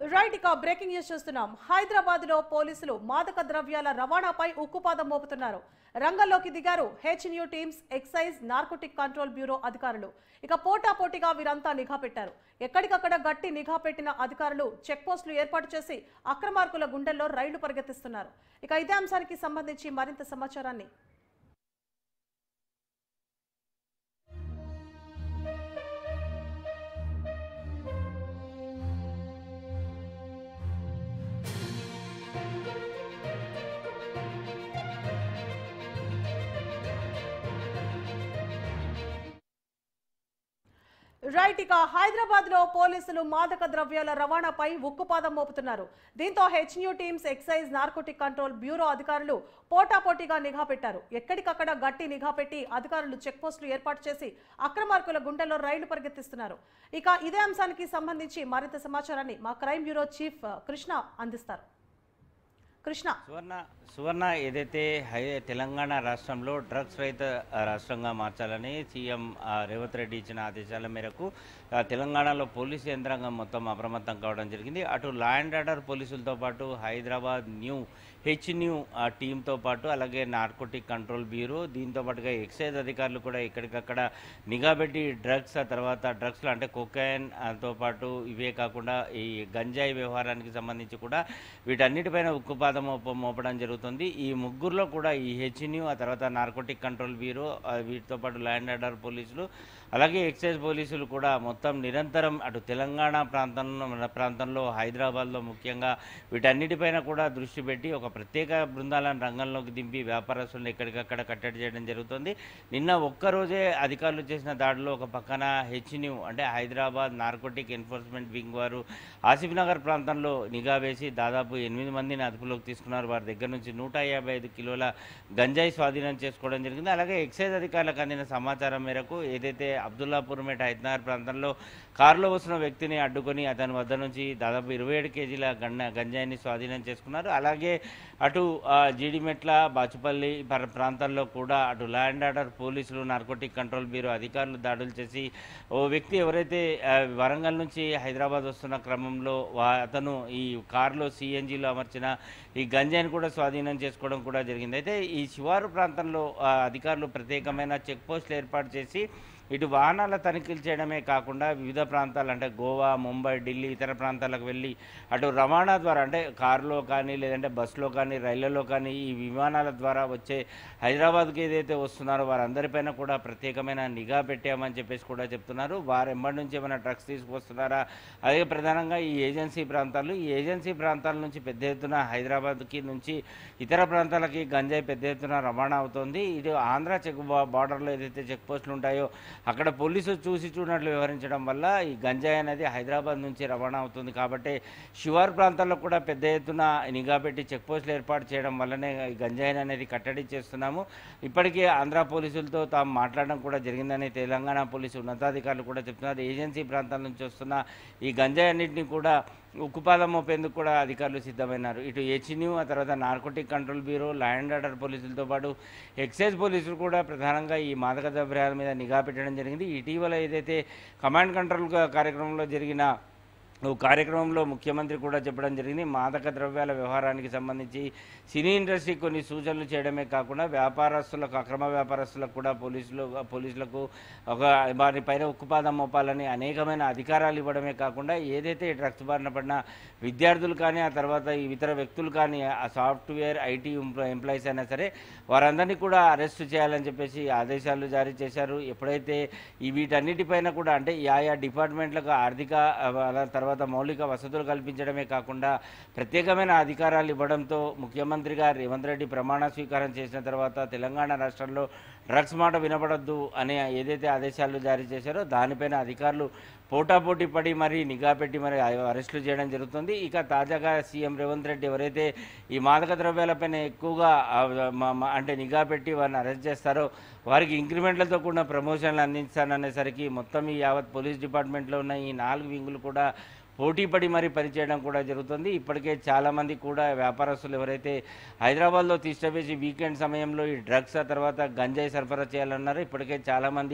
Right ఇక breaking news చూస్తున్నాం. హైదరాబాద్ లో పోలీసులు మాదక ద్రవ్యాల రవాణాపై ఉక్కుపాదం మోపుతున్నారు. రంగంలోకి దిగారు హెచ్న్యూ teams, excise, narcotic control bureau అధికారులు. ఇక పోటాపోటీగా వీరంతా నిఘా పెట్టారు. ఎక్కడికక్కడ గట్టి నిఘా పెట్టిన అధికారులు చెక్ పోస్టులు ఏర్పాటు చేసి అక్రమార్కుల గుండెల్లో రైళ్లు పరిగెత్తిస్తున్నారు. ఇక ఇదే అంశానికి సంబంధించి మరింత సమాచారాన్ని రైట్ ఇక హైదరాబాద్ లో పోలీసులు మాదక ద్రవ్యాల రవాణాపై ఉక్కుపాదం మోపుతున్నారు. దీంతో హెచ్న్యూ teams, excise, narcotic control bureau అధికారులు పోటాపోటీగా నిఘా పెట్టారు. ఎక్కడికక్కడ గట్టి నిఘా పెట్టి అధికారులు చెక్ పోస్టులు ఏర్పాటు చేసి అక్రమార్కుల గుండెల్లో రైళ్లు పరిగెత్తిస్తున్నారు. ఇక ఇదే అంశానికి సంబంధించి మరింత సమాచారాన్ని మా క్రైమ్ బ్యూరో చీఫ్ కృష్ణ అందిస్తారు. కృష్ణ. సువర్ణ ఏదైతే తెలంగాణ రాష్ట్రంలో డ్రగ్స్ రహిత రాష్ట్రంగా మార్చాలని సీఎం రేవంత్ రెడ్డి ఇచ్చిన ఆదేశాల మేరకు తెలంగాణలో పోలీసు యంత్రాంగం మొత్తం అప్రమత్తం కావడం జరిగింది. అటు లా అండ్ ఆర్డర్ పోలీసులతో పాటు హైదరాబాద్ హెచ్న్యూ టీంతో పాటు అలాగే నార్కోటిక్ కంట్రోల్ బ్యూరో, దీంతో పాటుగా ఎక్సైజ్ అధికారులు కూడా ఎక్కడికక్కడ నిఘా పెట్టి డ్రగ్స్, ఆ తర్వాత డ్రగ్స్లో అంటే కొకైన్తో పాటు ఇవే కాకుండా ఈ గంజాయి వ్యవహారానికి సంబంధించి కూడా వీటన్నిటిపైన ఉక్కుపాదం మోపడం జరుగుతుంది. ఈ ముగ్గురులో కూడా ఈ హెచ్న్యూ, ఆ తర్వాత నార్కోటిక్ కంట్రోల్ బ్యూరో, వీటితో పాటు లా అండ్ ఆర్డర్ పోలీసులు అలాగే ఎక్సైజ్ పోలీసులు కూడా మొత్తం నిరంతరం అటు తెలంగాణ ప్రాంతంలో హైదరాబాద్లో ముఖ్యంగా వీటన్నిటిపైన కూడా దృష్టి పెట్టి ఒక ప్రత్యేక బృందాలను రంగంలోకి దింపి వ్యాపారస్తులను ఎక్కడికక్కడ కట్టడి చేయడం జరుగుతుంది. నిన్న ఒక్కరోజే అధికారులు చేసిన దాడిలో ఒక పక్కన హెచ్న్యూ అంటే హైదరాబాద్ నార్కోటిక్ ఎన్ఫోర్స్మెంట్ వింగ్ వారు ఆసిఫ్ నగర్ ప్రాంతంలో నిఘా వేసి దాదాపు 8 మందిని అదుపులోకి తీసుకున్నారు. వారి దగ్గర నుంచి 155 కిలోల గంజాయి స్వాధీనం చేసుకోవడం జరిగింది. అలాగే ఎక్సైజ్ అధికారులకు అందిన సమాచారం మేరకు ఏదైతే అబ్దుల్లాపూర్ మేట హైదరాబాద్ ప్రాంతంలో కారులో వస్తున్న వ్యక్తిని అడ్డుకొని అతని వద్ద నుంచి దాదాపు 27 కేజీల గంజాయిని స్వాధీనం చేసుకున్నారు. అలాగే అటు జీడిమెట్ల, బాచుపల్లి ప్రాంతాల్లో కూడా అటు లా అండ్ ఆర్డర్ పోలీసులు, నార్కోటిక్ కంట్రోల్ బ్యూరో అధికారులు దాడులు చేసి ఓ వ్యక్తి ఎవరైతే వరంగల్ నుంచి హైదరాబాద్ వస్తున్న క్రమంలో అతను ఈ కారులో సిఎన్జీలో అమర్చిన ఈ గంజాయిని కూడా స్వాధీనం చేసుకోవడం కూడా జరిగింది. అయితే ఈ శివారు ప్రాంతంలో అధికారులు ప్రత్యేకమైన చెక్ పోస్టులు ఏర్పాటు చేసి ఇటు వాహనాల తనిఖీలు చేయడమే కాకుండా వివిధ ప్రాంతాలు అంటే గోవా, ముంబై, ఢిల్లీ ఇతర ప్రాంతాలకు వెళ్ళి అటు రవాణా ద్వారా అంటే కారులో కానీ లేదంటే బస్సులో కానీ రైళ్లలో కానీ ఈ విమానాల ద్వారా వచ్చే హైదరాబాద్కి ఏదైతే వస్తున్నారో వారందరిపైన కూడా ప్రత్యేకమైన నిఘా పెట్టామని చెప్పేసి కూడా చెప్తున్నారు. వారు ఎంబడి నుంచి ఏమైనా డ్రగ్స్ తీసుకొస్తున్నారా, అదే ప్రధానంగా ఈ ఏజెన్సీ ప్రాంతాల నుంచి పెద్ద ఎత్తున హైదరాబాద్కి నుంచి ఇతర ప్రాంతాలకి గంజాయి పెద్ద ఎత్తున రవాణా అవుతుంది. ఇది ఆంధ్ర బార్డర్లో ఏదైతే చెక్ పోస్టులు ఉంటాయో అక్కడ పోలీసులు చూసి చూడనట్లు వ్యవహరించడం వల్ల ఈ గంజాయి అనేది హైదరాబాద్ నుంచి రవాణా అవుతుంది. కాబట్టి శివారు ప్రాంతాల్లో కూడా పెద్ద ఎత్తున నిఘా పెట్టి చెక్ పోస్టులు ఏర్పాటు చేయడం వల్లనే ఈ గంజాయిని అనేది కట్టడి చేస్తున్నాము. ఇప్పటికే ఆంధ్ర పోలీసులతో తాము మాట్లాడడం కూడా జరిగిందని తెలంగాణ పోలీసు ఉన్నతాధికారులు కూడా చెప్తున్నారు. ఏజెన్సీ ప్రాంతాల నుంచి వస్తున్న ఈ గంజాయి అన్నింటినీ కూడా ఉక్కుపాదం మోపేందుకు కూడా అధికారులు సిద్ధమైనారు. ఇటు హెచ్న్యూ, ఆ తర్వాత narcotic control bureau, law and order పోలీసులతో పాటు ఎక్సైజ్ పోలీసులు కూడా ప్రధానంగా ఈ మాదక ద్రవ్యాల మీద నిఘా పెట్టడం జరిగింది. ఇటీవల ఏదైతే కమాండ్ కంట్రోల్ కార్యక్రమంలో జరిగిన కార్యక్రమంలో ముఖ్యమంత్రి కూడా చెప్పడం జరిగింది. మాదక ద్రవ్యాల వ్యవహారానికి సంబంధించి సినీ ఇండస్ట్రీ కొన్ని సూచనలు చేయడమే కాకుండా వ్యాపారస్తులకు, అక్రమ వ్యాపారస్తులకు కూడా పోలీసులకు ఒక వారిపైన ఉక్కుపాదం మోపాలని అనేకమైన అధికారాలు ఇవ్వడమే కాకుండా ఏదైతే డ్రగ్స్ బారిన పడిన విద్యార్థులు కానీ ఆ తర్వాత ఇతర వ్యక్తులు కానీ ఆ సాఫ్ట్వేర్ ఐటీ ఎంప్లాయీస్ అయినా సరే వారందరినీ కూడా అరెస్టు చేయాలని చెప్పేసి ఆదేశాలు జారీ చేశారు. ఎప్పుడైతే వీటన్నిటిపైన కూడా అంటే ఆయా డిపార్ట్మెంట్లకు ఆర్థిక తర్వాత మౌలిక వసతులు కల్పించడమే కాకుండా ప్రత్యేకమైన అధికారాలు ఇవ్వడంతో ముఖ్యమంత్రిగా రేవంత్ రెడ్డి ప్రమాణ స్వీకారం చేసిన తర్వాత తెలంగాణ రాష్ట్రంలో డ్రగ్స్ మాట వినపడద్దు అనే ఏదైతే ఆదేశాలు జారీ చేశారో దానిపైన అధికారులు పోటాపోటీ పడి మరి నిఘా పెట్టి మరి అరెస్టులు చేయడం జరుగుతుంది. ఇక తాజాగా సీఎం రేవంత్ రెడ్డి ఎవరైతే ఈ మాదక ద్రవ్యాలపైన ఎక్కువగా అంటే నిఘా పెట్టి వారిని అరెస్ట్ చేస్తారో వారికి ఇంక్రిమెంట్లతో కూడిన ప్రమోషన్లు అందించాలనేసరికి మొత్తం ఈ యావత్ పోలీస్ డిపార్ట్మెంట్లో ఉన్న ఈ 4 వింగులు కూడా పోటీపడి మరీ పనిచేయడం కూడా జరుగుతుంది. ఇప్పటికే చాలామంది కూడా వ్యాపారస్తులు ఎవరైతే హైదరాబాద్లో తిష్టవేసి వీకెండ్ సమయంలో ఈ డ్రగ్స్ ఆ తర్వాత గంజాయి సరఫరా చేయాలన్నారో ఇప్పటికే చాలామంది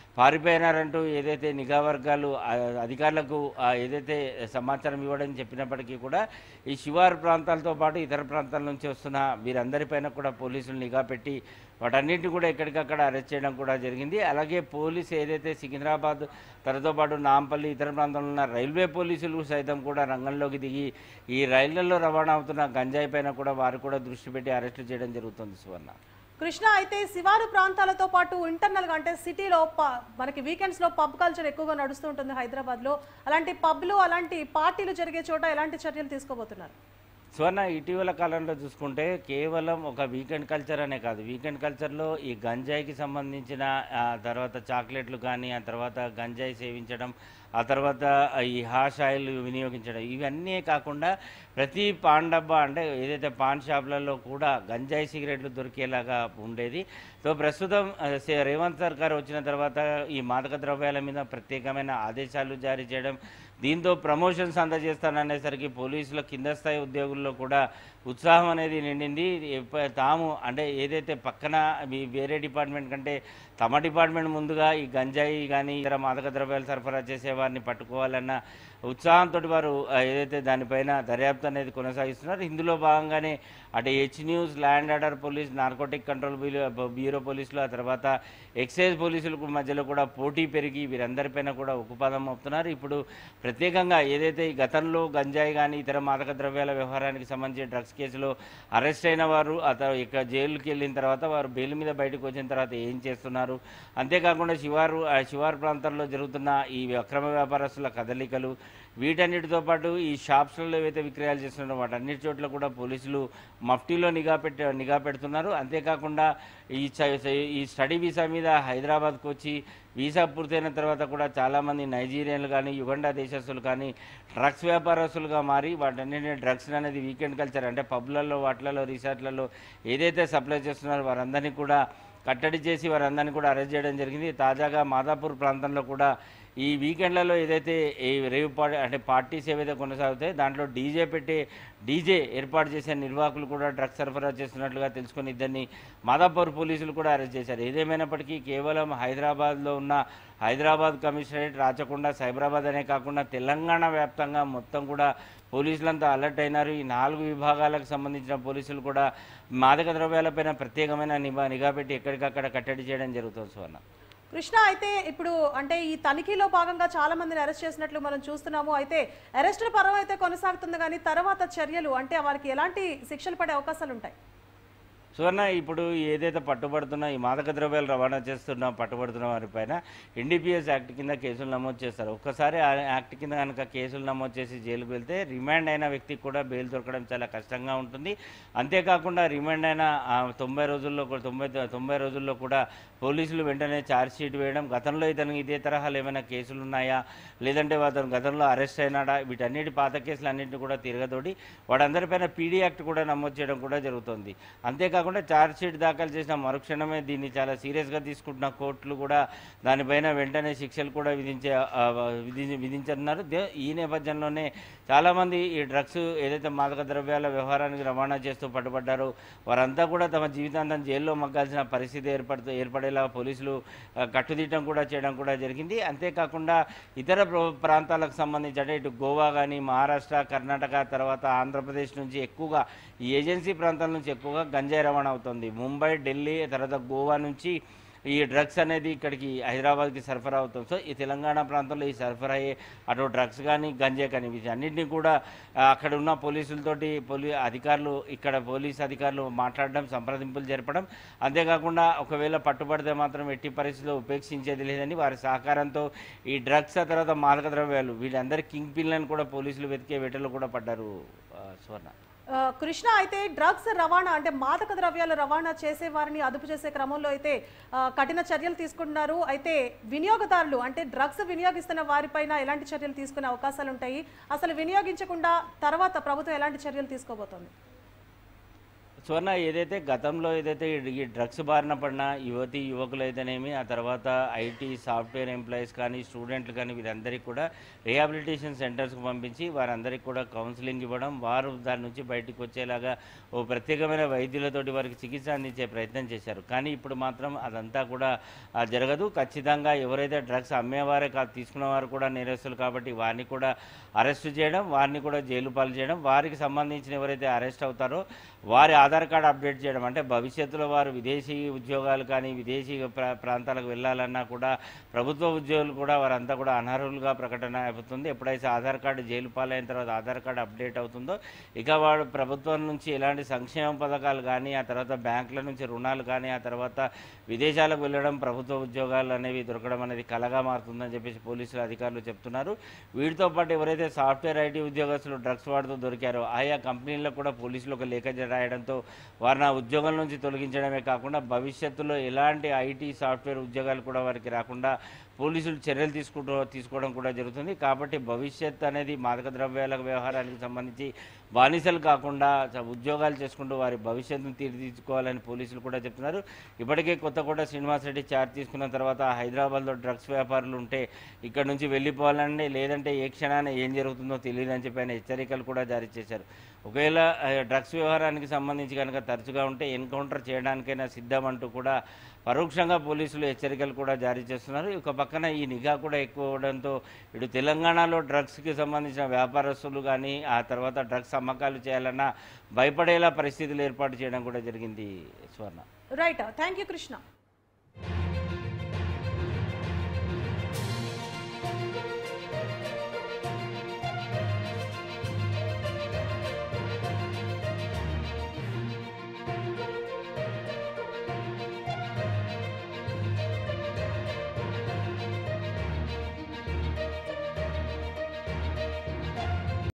పారిపోయినారంటూ ఏదైతే నిఘా వర్గాలు అధికారులకు ఏదైతే సమాచారం ఇవ్వడం చెప్పినప్పటికీ కూడా ఈ శివారు ప్రాంతాలతో పాటు ఇతర ప్రాంతాల నుంచి వస్తున్న వీరందరిపైన కూడా పోలీసులు నిఘా పెట్టి వాటన్నింటినీ కూడా ఎక్కడికక్కడ అరెస్ట్ చేయడం కూడా జరిగింది. అలాగే పోలీసు ఏదైతే సికింద్రాబాద్ తనతో పాటు నాంపల్లి ఇతర ప్రాంతంలో ఉన్న రైల్వే పోలీసులు సైతం కూడా రంగంలోకి దిగి ఈ రైళ్లలో రవాణా అవుతున్న గంజాయి పైన కూడా వారు కూడా దృష్టి పెట్టి అరెస్టు చేయడం జరుగుతుంది. సువర్ణ కృష్ణ, అయితే శివారు ప్రాంతాలతో పాటు ఇంటర్నల్గా అంటే సిటీలో మనకి వీకెండ్స్లో పబ్ కల్చర్ ఎక్కువగా నడుస్తూ ఉంటుంది హైదరాబాద్లో. అలాంటి పబ్లు అలాంటి పార్టీలు జరిగే చోట ఎలాంటి చర్యలు తీసుకోబోతున్నారు? సువర్ణ, ఇటీవల కాలంలో చూసుకుంటే కేవలం ఒక వీకెండ్ కల్చర్ అనే కాదు, వీకెండ్ కల్చర్లో ఈ గంజాయికి సంబంధించిన తర్వాత చాక్లెట్లు కానీ, ఆ తర్వాత గంజాయి సేవించడం, ఆ తర్వాత ఈ హాష్ ఆయిల్ వినియోగించడం, ఇవన్నీ కాకుండా ప్రతి పాన్ డబ్బా అంటే ఏదైతే పాన్ షాపులలో కూడా గంజాయి సిగరెట్లు దొరికేలాగా ఉండేది. సో ప్రస్తుతం రేవంత్ సర్కార్ వచ్చిన తర్వాత ఈ మాదక ద్రవ్యాల మీద ప్రత్యేకమైన ఆదేశాలు జారీ చేయడం, దీంతో ప్రమోషన్స్ అందజేస్తాననేసరికి పోలీసుల కింద స్థాయి ఉద్యోగుల్లో కూడా ఉత్సాహం అనేది నిండింది. తాము అంటే ఏదైతే పక్కన వేరే డిపార్ట్మెంట్ కంటే తమ డిపార్ట్మెంట్ ముందుగా ఈ గంజాయి కానీ ఇతర మాదక ద్రవ్యాలు సరఫరా చేసే వారిని పట్టుకోవాలన్న ఉత్సాహంతో వారు ఏదైతే దానిపైన దర్యాప్తు అనేది కొనసాగిస్తున్నారు. ఇందులో భాగంగానే అటు H news, land order police, narcotic control bureau పోలీసులు, ఆ తర్వాత ఎక్సైజ్ పోలీసులకు మధ్యలో కూడా పోటీ పెరిగి వీరందరిపైన కూడా ఉక్కుపాదం మోపుతున్నారు. ఇప్పుడు ప్రత్యేకంగా ఏదైతే ఈ గతంలో గంజాయి కానీ ఇతర మాదక ద్రవ్యాల వ్యవహారానికి సంబంధించి డ్రగ్స్ కేసులో అరెస్ట్ అయిన వారు ఇక జైలుకి వెళ్ళిన తర్వాత వారు బెయిల్ మీద బయటకు వచ్చిన తర్వాత ఏం చేస్తున్నారు, అంతేకాకుండా శివారు ప్రాంతాల్లో జరుగుతున్న ఈ అక్రమ వ్యాపారస్తుల కదలికలు, వీటన్నిటితో పాటు ఈ షాప్స్లలో ఏవైతే విక్రయాలు చేస్తున్నారో వాటన్నిటి చోట్ల కూడా పోలీసులు మఫ్టీలో నిఘా పెడుతున్నారు. అంతేకాకుండా ఈ స్టడీ వీసా మీద హైదరాబాద్కు వచ్చి వీసా పూర్తయిన తర్వాత కూడా చాలామంది నైజీరియన్లు కానీ యుగండా దేశస్తులు కానీ డ్రగ్స్ వ్యాపారస్తులుగా మారి వాటన్నిటిని డ్రగ్స్ అనేది వీకెండ్ కల్చర్ అంటే పబ్లలో వాటిలలో రిసార్ట్లలో ఏదైతే సప్లై చేస్తున్నారో వారందరినీ కూడా కట్టడి చేసి వారందరినీ కూడా అరెస్ట్ చేయడం జరిగింది. తాజాగా మాదాపూర్ ప్రాంతంలో కూడా ఈ వీకెండ్లలో ఏదైతే ఈ రేవ్ పార్టీస్ ఏవైతే కొనసాగుతాయో దాంట్లో డీజే ఏర్పాటు చేసే నిర్వాహకులు కూడా డ్రగ్స్ సరఫరా చేస్తున్నట్లుగా తెలుసుకుని ఇద్దరిని మాదాపూర్ పోలీసులు కూడా అరెస్ట్ చేశారు. ఏదేమైనప్పటికీ కేవలం హైదరాబాద్లో ఉన్న హైదరాబాద్ కమిషనరేట్, రాచకొండ, సైబరాబాద్ అనే కాకుండా తెలంగాణ వ్యాప్తంగా మొత్తం కూడా పోలీసులంతా అలర్ట్ అయినారు. ఈ 4 విభాగాలకు సంబంధించిన పోలీసులు కూడా మాదక ద్రవ్యాలపైన ప్రత్యేకమైన నిఘా పెట్టి ఎక్కడికక్కడ కట్టడి చేయడం జరుగుతుంది. సువర్ణ కృష్ణ, అయితే ఇప్పుడు అంటే ఈ తనిఖీలో భాగంగా చాలా మందిని అరెస్ట్ చేసినట్లు మనం చూస్తున్నాము. అయితే అరెస్టుల పర్వం అయితే కొనసాగుతుంది, కానీ తర్వాత చర్యలు అంటే వారికి ఎలాంటి శిక్షలు పడే అవకాశాలు ఉంటాయి? సువర్ణ, ఇప్పుడు ఏదైతే పట్టుబడుతున్న ఈ మాదక ద్రవ్యాలు రవాణా పట్టుబడుతున్న వారిపైన ఎన్డీపీఎస్ యాక్ట్ కింద కేసులు నమోదు చేస్తారు. ఒక్కసారి ఆ యాక్ట్ కింద కనుక కేసులు నమోదు చేసి జైలుకు వెళ్తే రిమాండ్ అయిన వ్యక్తికి కూడా బెయిల్ దొరకడం చాలా కష్టంగా ఉంటుంది. అంతేకాకుండా రిమాండ్ అయిన 90 రోజుల్లో కూడా పోలీసులు వెంటనే ఛార్జ్షీట్ వేయడం, గతంలో ఇతనికి ఇదే తరహాలు ఏమైనా కేసులు ఉన్నాయా, లేదంటే అతను గతంలో అరెస్ట్ అయినాడా, వీటన్నిటి పాత కేసులు అన్నింటినీ కూడా తిరగదోడి వాడందరిపైన పీడీ యాక్ట్ కూడా నమోదు చేయడం కూడా జరుగుతుంది. అంతేకాకుండా ఛార్జ్షీట్ దాఖలు చేసిన మరుక్షణమే దీన్ని చాలా సీరియస్గా తీసుకుంటున్న కోర్టులు కూడా దానిపైన వెంటనే శిక్షలు కూడా విధించనున్నారు. ఈ నేపథ్యంలోనే చాలామంది ఈ డ్రగ్స్ ఏదైతే మాదక ద్రవ్యాల వ్యవహారానికి రవాణా చేస్తూ పట్టుబడ్డారో వారంతా కూడా తమ జీవితాంతం జైల్లో మగ్గాల్సిన పరిస్థితి ఏర్పడేలా పోలీసులు కట్టుదిట్టం కూడా చేయడం కూడా జరిగింది. అంతేకాకుండా ఇతర ప్రాంతాలకు సంబంధించి అంటే ఇటు గోవా కానీ, మహారాష్ట్ర, కర్ణాటక, తర్వాత ఆంధ్రప్రదేశ్ నుంచి ఎక్కువగా ఈ ఏజెన్సీ ప్రాంతాల నుంచి ఎక్కువగా గంజాయి రవాణా అవుతుంది. ముంబై, ఢిల్లీ, తర్వాత గోవా నుంచి ఈ డ్రగ్స్ అనేది ఇక్కడికి హైదరాబాద్కి సరఫరా అవుతుంది. సో ఈ తెలంగాణ ప్రాంతంలో ఈ సరఫరా అయ్యే అటు డ్రగ్స్ కానీ గంజాయి కానీ వీటన్నిటిని కూడా అక్కడ ఉన్న పోలీసులతోటి పోలీస్ అధికారులు మాట్లాడడం, సంప్రదింపులు జరపడం, అంతేకాకుండా ఒకవేళ పట్టుబడితే మాత్రం ఎట్టి పరిస్థితుల్లో ఉపేక్షించేది లేదని వారి సహకారంతో ఈ డ్రగ్స్ తర్వాత మాదక ద్రవ్యాలు వీళ్ళందరి కింగ్ పిల్లని కూడా పోలీసులు వెతికే వేటలో కూడా పడ్డారు. సువర్ణ కృష్ణ, అయితే డ్రగ్స్ రవాణా అంటే మాదక ద్రవ్యాల రవాణా చేసే వారిని అదుపు చేసే క్రమంలో అయితే కఠిన చర్యలు తీసుకుంటున్నారు. అయితే వినియోగదారులు అంటే డ్రగ్స్ వినియోగిస్తున్న వారిపైన ఎలాంటి చర్యలు తీసుకునే అవకాశాలు ఉంటాయి? అసలు వినియోగించకుండా తర్వాత ప్రభుత్వం ఎలాంటి చర్యలు తీసుకోబోతోంది? సువర్ణ, ఏదైతే గతంలో ఏదైతే ఈ డ్రగ్స్ బారిన పడిన యువతి యువకులు అయితేనేమి, ఆ తర్వాత ఐటీ సాఫ్ట్వేర్ ఎంప్లాయీస్ కానీ స్టూడెంట్లు కానీ వీరందరికీ కూడా రిహాబిలిటేషన్ సెంటర్స్కి పంపించి వారందరికీ కూడా కౌన్సిలింగ్ ఇవ్వడం, వారు దాని నుంచి బయటకు వచ్చేలాగా ఓ ప్రత్యేకమైన వైద్యులతోటి వారికి చికిత్స అందించే ప్రయత్నం చేశారు. కానీ ఇప్పుడు మాత్రం అదంతా కూడా జరగదు. ఖచ్చితంగా ఎవరైతే డ్రగ్స్ అమ్మేవారే కాదు, తీసుకున్నవారు కూడా నేరస్తులు కాబట్టి వారిని కూడా అరెస్టు చేయడం, వారిని కూడా జైలు పాలు చేయడం, వారికి సంబంధించిన ఎవరైతే అరెస్ట్ అవుతారో వారి ఆధార్ కార్డు అప్డేట్ చేయడం. అంటే భవిష్యత్తులో వారు విదేశీ ఉద్యోగాలు కానీ విదేశీ ప్రాంతాలకు వెళ్ళాలన్నా కూడా ప్రభుత్వ ఉద్యోగులు కూడా వారంతా కూడా అనర్హులుగా ప్రకటన అవుతుంది. ఎప్పుడైతే ఆధార్ కార్డు జైలు పాలైన తర్వాత ఆధార్ కార్డు అప్డేట్ అవుతుందో ఇక వాడు ప్రభుత్వం నుంచి ఎలాంటి సంక్షేమ పథకాలు కానీ, ఆ తర్వాత బ్యాంకుల నుంచి రుణాలు కానీ, ఆ తర్వాత విదేశాలకు వెళ్ళడం, ప్రభుత్వ ఉద్యోగాలు అనేవి దొరకడం అనేది కలగా మారుతుందని చెప్పేసి పోలీసులు అధికారులు చెప్తున్నారు. వీటితో పాటు ఎవరైతే సాఫ్ట్వేర్ ఐటీ ఉద్యోగస్తులు డ్రగ్స్ వాడుతూ దొరికారో ఆయా కంపెనీలకు కూడా పోలీసులు ఒక లేఖ రాయడంతో వారిని ఆ ఉద్యోగం నుంచి తొలగించడమే కాకుండా భవిష్యత్తులో ఎలాంటి ఐటీ సాఫ్ట్వేర్ ఉద్యోగాలు కూడా వారికి రాకుండా పోలీసులు చర్యలు తీసుకోవడం కూడా జరుగుతుంది. కాబట్టి భవిష్యత్ అనేది మాదక ద్రవ్యాల వ్యవహారానికి సంబంధించి బానిసలు కాకుండా ఉద్యోగాలు చేసుకుంటూ వారి భవిష్యత్తును తీర్చిదిద్దుకోవాలని పోలీసులు కూడా చెప్తున్నారు. ఇప్పటికే కొత్తకోట శ్రీనివాసరెడ్డి చార్జ్ తీసుకున్న తర్వాత హైదరాబాద్లో డ్రగ్స్ వ్యాపారులు ఉంటే ఇక్కడ నుంచి వెళ్ళిపోవాలండి, లేదంటే ఏ క్షణాన ఏం జరుగుతుందో తెలియదని చెప్పి ఆయన హెచ్చరికలు కూడా జారీ చేశారు. ఒకవేళ డ్రగ్స్ వ్యవహారానికి సంబంధించి కనుక తరచుగా ఉంటే ఎన్కౌంటర్ చేయడానికైనా సిద్ధమంటూ కూడా పరోక్షంగా పోలీసులు హెచ్చరికలు కూడా జారీ చేస్తున్నారు. ఒక పక్కన ఈ నిఘా కూడా ఎక్కువ అవడంతో ఇటు తెలంగాణలో డ్రగ్స్కి సంబంధించిన వ్యాపారస్తులు కానీ, ఆ తర్వాత డ్రగ్స్ అమ్మకాలు చేయాలన్నా భయపడేలా పరిస్థితులు ఏర్పాటు చేయడం కూడా జరిగింది. Swarna. Right, thank you Krishna.